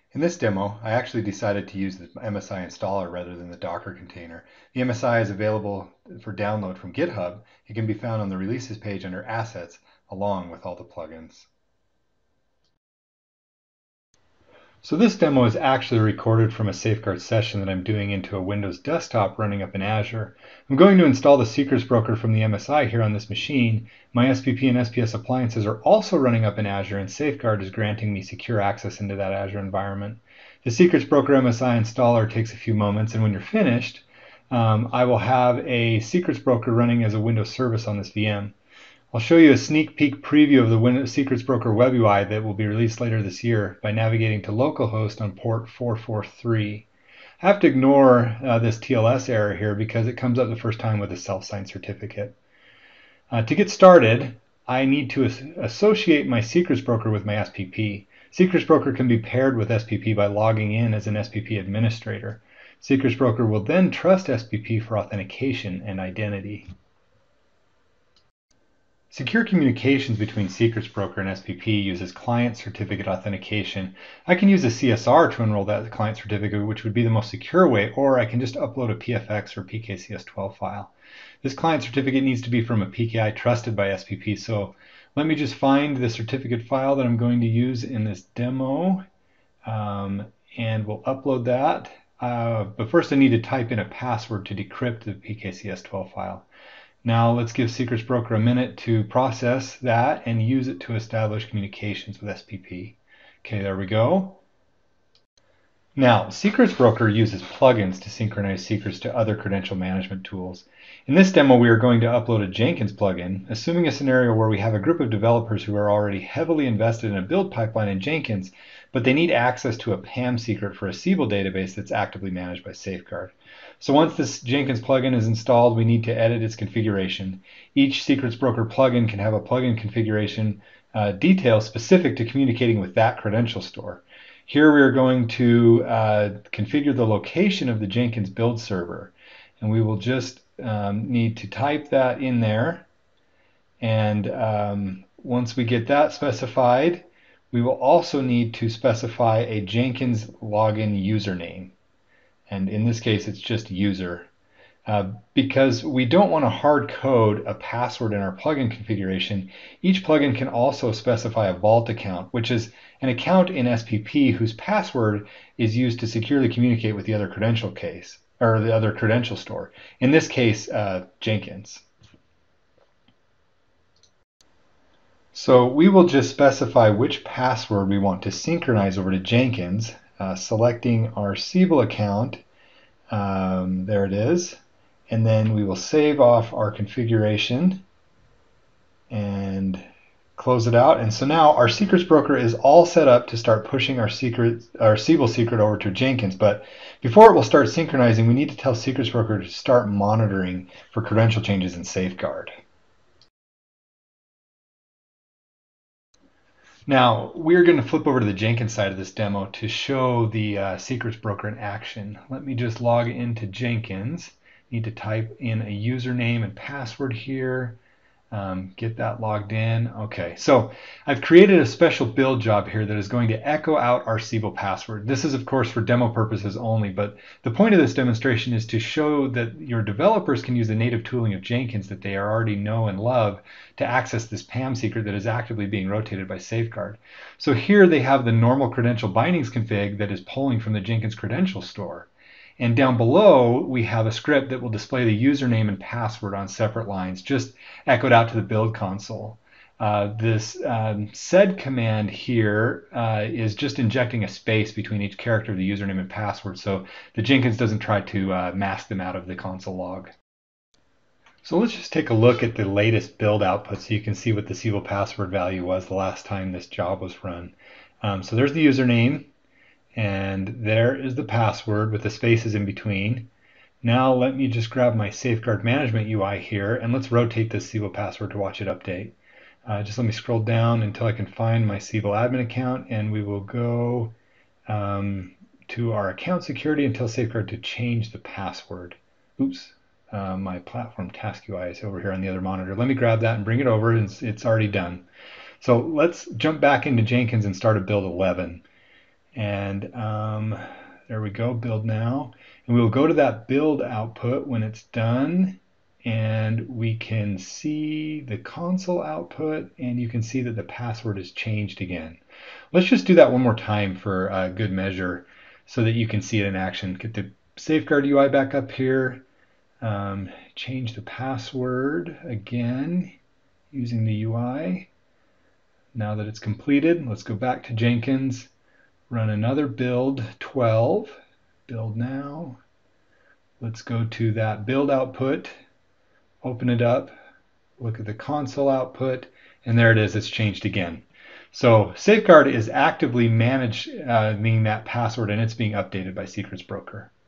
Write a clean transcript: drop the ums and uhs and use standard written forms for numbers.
In this demo, I actually decided to use the MSI installer rather than the Docker container. The MSI is available for download from GitHub. It can be found on the releases page under Assets, along with all the plugins. So this demo is actually recorded from a Safeguard session that I'm doing into a Windows desktop running up in Azure. I'm going to install the Secrets Broker from the MSI here on this machine. My SPP and SPS appliances are also running up in Azure, and Safeguard is granting me secure access into that Azure environment. The Secrets Broker MSI installer takes a few moments, and when you're finished, I will have a Secrets Broker running as a Windows service on this VM. I'll show you a sneak peek preview of the Windows Secrets Broker web UI that will be released later this year by navigating to localhost on port 443. I have to ignore this TLS error here because it comes up the first time with a self-signed certificate. To get started, I need to associate my Secrets Broker with my SPP. Secrets Broker can be paired with SPP by logging in as an SPP administrator. Secrets Broker will then trust SPP for authentication and identity. Secure communications between Secrets Broker and SPP uses client certificate authentication. I can use a CSR to enroll that client certificate, which would be the most secure way, or I can just upload a PFX or PKCS12 file. This client certificate needs to be from a PKI trusted by SPP, so let me just find the certificate file that I'm going to use in this demo, and we'll upload that. But first I need to type in a password to decrypt the PKCS12 file. Now let's give Secrets Broker a minute to process that and use it to establish communications with SPP. Okay, there we go. Now, Secrets Broker uses plugins to synchronize secrets to other credential management tools. In this demo, we are going to upload a Jenkins plugin, assuming a scenario where we have a group of developers who are already heavily invested in a build pipeline in Jenkins, but they need access to a PAM secret for a Siebel database that's actively managed by Safeguard. So once this Jenkins plugin is installed, we need to edit its configuration. Each Secrets Broker plugin can have a plugin configuration detail specific to communicating with that credential store. Here we are going to configure the location of the Jenkins build server, and we will just need to type that in there, and once we get that specified, we will also need to specify a Jenkins login username, and in this case it's just user. Because we don't want to hard code a password in our plugin configuration, each plugin can also specify a vault account, which is an account in SPP whose password is used to securely communicate with the other credential case, or the other credential store. In this case, Jenkins. So we will just specify which password we want to synchronize over to Jenkins, selecting our Siebel account. There it is. And then we will save off our configuration and close it out. And so now our Secrets Broker is all set up to start pushing our Siebel secret over to Jenkins. But before it will start synchronizing, we need to tell Secrets Broker to start monitoring for credential changes in Safeguard. Now, we're going to flip over to the Jenkins side of this demo to show the Secrets Broker in action. Let me just log into Jenkins. Need to type in a username and password here. Get that logged in. Okay, so I've created a special build job here that is going to echo out our Siebel password. This is, of course, for demo purposes only, but the point of this demonstration is to show that your developers can use the native tooling of Jenkins that they already know and love to access this PAM secret that is actively being rotated by Safeguard. So here they have the normal credential bindings config that is pulling from the Jenkins credential store. And down below, we have a script that will display the username and password on separate lines, just echoed out to the build console. This sed command here is just injecting a space between each character of the username and password, so the Jenkins doesn't try to mask them out of the console log. So let's just take a look at the latest build output so you can see what the Siebel password value was the last time this job was run. So there's the username. And there is the password with the spaces in between. Now let me just grab my Safeguard Management UI here, and let's rotate this Siebel password to watch it update. Just let me scroll down until I can find my Siebel admin account, and we will go to our account security and tell Safeguard to change the password. Oops, my platform task UI is over here on the other monitor. Let me grab that and bring it over, and it's already done. So let's jump back into Jenkins and start a build 11. And there we go, build now. And we'll go to that build output when it's done, and we can see the console output, and you can see that the password has changed again. Let's just do that one more time for a good measure so that you can see it in action. Get the Safeguard UI back up here. Change the password again using the UI. Now that it's completed, let's go back to Jenkins, run another build 12, build now. Let's go to that build output, open it up, look at the console output, and there it is, it's changed again. So Safeguard is actively managing that password, and it's being updated by Secrets Broker.